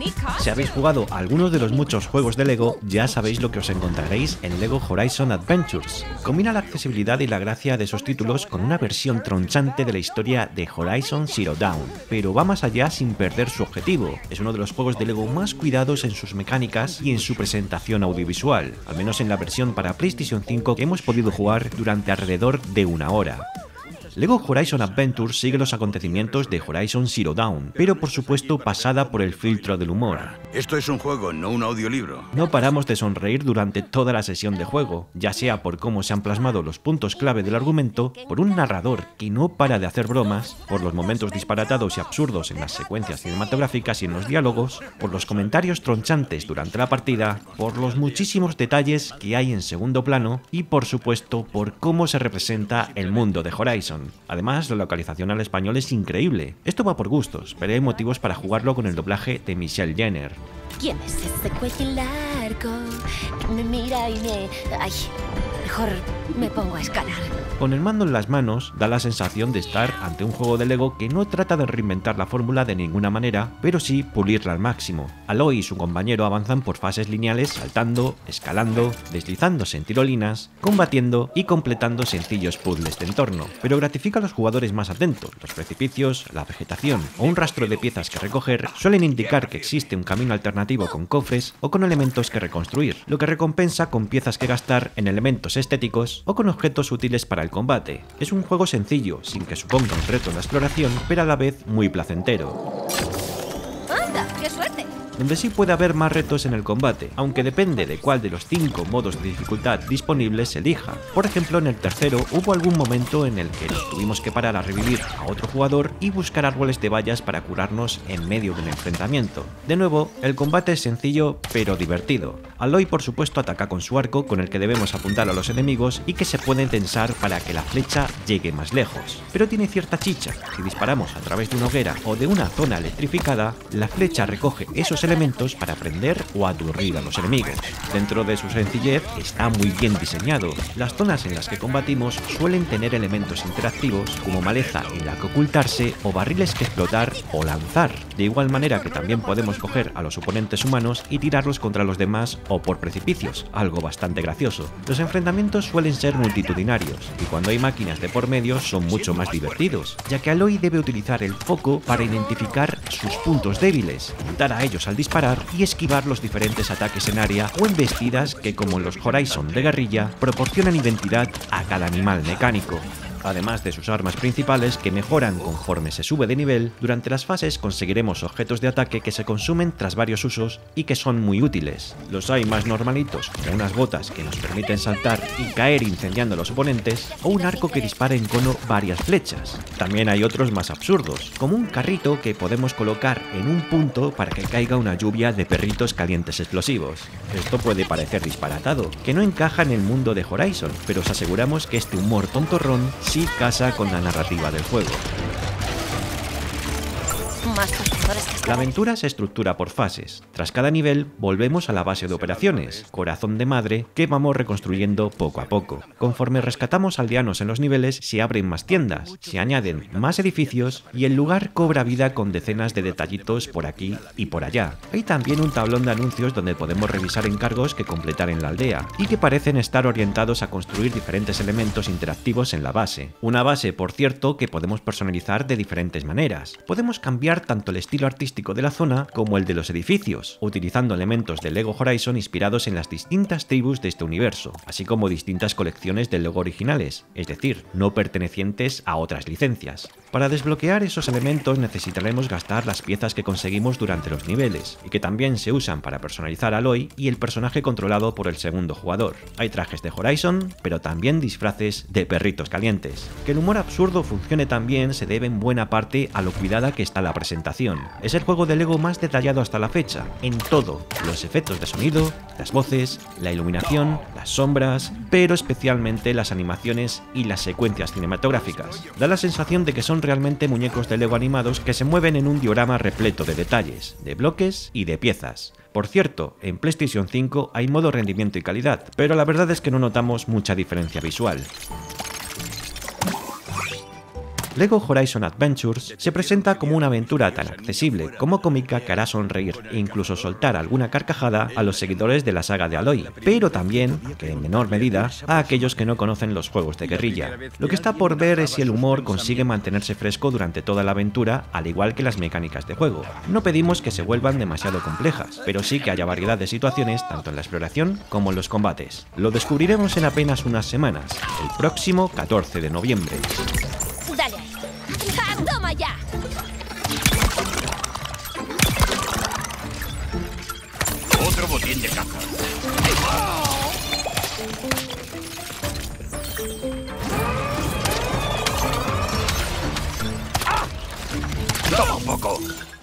Si habéis jugado a algunos de los muchos juegos de LEGO, ya sabéis lo que os encontraréis en LEGO Horizon Adventures. Combina la accesibilidad y la gracia de esos títulos con una versión tronchante de la historia de Horizon Zero Dawn, pero va más allá sin perder su objetivo. Es uno de los juegos de LEGO más cuidados en sus mecánicas y en su presentación audiovisual, al menos en la versión para PlayStation 5 que hemos podido jugar durante alrededor de una hora. LEGO Horizon Adventures sigue los acontecimientos de Horizon Zero Dawn, pero por supuesto pasada por el filtro del humor. Esto es un juego, no un audiolibro. No paramos de sonreír durante toda la sesión de juego, ya sea por cómo se han plasmado los puntos clave del argumento, por un narrador que no para de hacer bromas, por los momentos disparatados y absurdos en las secuencias cinematográficas y en los diálogos, por los comentarios tronchantes durante la partida, por los muchísimos detalles que hay en segundo plano y por supuesto por cómo se representa el mundo de Horizon. Además, la localización al español es increíble. Esto va por gustos, pero hay motivos para jugarlo con el doblaje de Michelle Jenner. ¿Quién es ese cuello largo que me mira y me... Ay, mejor me pongo a escalar. Con el mando en las manos, da la sensación de estar ante un juego de LEGO que no trata de reinventar la fórmula de ninguna manera, pero sí pulirla al máximo. Aloy y su compañero avanzan por fases lineales saltando, escalando, deslizándose en tirolinas, combatiendo y completando sencillos puzzles de entorno, pero gratifica a los jugadores más atentos. Los precipicios, la vegetación o un rastro de piezas que recoger suelen indicar que existe un camino alternativo con cofres o con elementos que reconstruir, lo que recompensa con piezas que gastar en elementos estéticos o con objetos útiles para el combate. Es un juego sencillo, sin que suponga un reto en la exploración, pero a la vez muy placentero. ¡Anda, qué suerte! Donde sí puede haber más retos en el combate, aunque depende de cuál de los 5 modos de dificultad disponibles se elija. Por ejemplo, en el tercero hubo algún momento en el que nos tuvimos que parar a revivir a otro jugador y buscar árboles de vallas para curarnos en medio de un enfrentamiento. De nuevo, el combate es sencillo pero divertido. Aloy por supuesto ataca con su arco, con el que debemos apuntar a los enemigos y que se puede tensar para que la flecha llegue más lejos. Pero tiene cierta chicha. Si disparamos a través de una hoguera o de una zona electrificada, la flecha recoge esos elementos para prender o aturdir a los enemigos. Dentro de su sencillez está muy bien diseñado. Las zonas en las que combatimos suelen tener elementos interactivos como maleza en la que ocultarse o barriles que explotar o lanzar. De igual manera que también podemos coger a los oponentes humanos y tirarlos contra los demás o por precipicios, algo bastante gracioso. Los enfrentamientos suelen ser multitudinarios y cuando hay máquinas de por medio son mucho más divertidos, ya que Aloy debe utilizar el foco para identificar sus puntos débiles, apuntar a ellos al disparar y esquivar los diferentes ataques en área o embestidas que, como en los Horizon de guerrilla, proporcionan identidad a cada animal mecánico. Además de sus armas principales que mejoran conforme se sube de nivel, durante las fases conseguiremos objetos de ataque que se consumen tras varios usos y que son muy útiles. Los hay más normalitos, como unas botas que nos permiten saltar y caer incendiando a los oponentes, o un arco que dispara en cono varias flechas. También hay otros más absurdos, como un carrito que podemos colocar en un punto para que caiga una lluvia de perritos calientes explosivos. Esto puede parecer disparatado, que no encaja en el mundo de Horizon, pero os aseguramos que este humor tontorrón sí casa con la narrativa del juego. Más cazadores que La aventura se estructura por fases. Tras cada nivel, volvemos a la base de operaciones, corazón de madre, que vamos reconstruyendo poco a poco. Conforme rescatamos aldeanos en los niveles, se abren más tiendas, se añaden más edificios y el lugar cobra vida con decenas de detallitos por aquí y por allá. Hay también un tablón de anuncios donde podemos revisar encargos que completar en la aldea y que parecen estar orientados a construir diferentes elementos interactivos en la base. Una base, por cierto, que podemos personalizar de diferentes maneras. Podemos cambiar tanto el estilo artístico de la zona como el de los edificios, utilizando elementos de LEGO Horizon inspirados en las distintas tribus de este universo, así como distintas colecciones de LEGO originales, es decir, no pertenecientes a otras licencias. Para desbloquear esos elementos necesitaremos gastar las piezas que conseguimos durante los niveles, y que también se usan para personalizar a Aloy y el personaje controlado por el segundo jugador. Hay trajes de Horizon, pero también disfraces de perritos calientes. Que el humor absurdo funcione tan bien se debe en buena parte a lo cuidada que está la presentación. Es el juego de LEGO más detallado hasta la fecha, en todo, los efectos de sonido, las voces, la iluminación, las sombras, pero especialmente las animaciones y las secuencias cinematográficas. Da la sensación de que son realmente muñecos de LEGO animados que se mueven en un diorama repleto de detalles, de bloques y de piezas. Por cierto, en PlayStation 5 hay modo rendimiento y calidad, pero la verdad es que no notamos mucha diferencia visual. LEGO Horizon Adventures se presenta como una aventura tan accesible como cómica que hará sonreír e incluso soltar alguna carcajada a los seguidores de la saga de Aloy, pero también, que en menor medida, a aquellos que no conocen los juegos de guerrilla. Lo que está por ver es si el humor consigue mantenerse fresco durante toda la aventura, al igual que las mecánicas de juego. No pedimos que se vuelvan demasiado complejas, pero sí que haya variedad de situaciones tanto en la exploración como en los combates. Lo descubriremos en apenas unas semanas, el próximo 14 de noviembre. Dale ahí. ¡Ja, toma ya! Otro botín de caza. ¡Toma un poco!